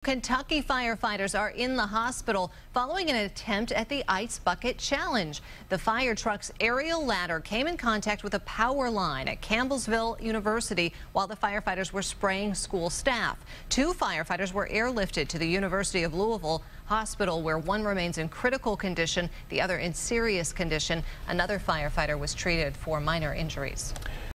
Kentucky firefighters are in the hospital following an attempt at the ice bucket challenge. The fire truck's aerial ladder came in contact with a power line at Campbellsville University while the firefighters were spraying school staff. 2 firefighters were airlifted to the University of Louisville hospital, where one remains in critical condition, the other in serious condition. Another firefighter was treated for minor injuries.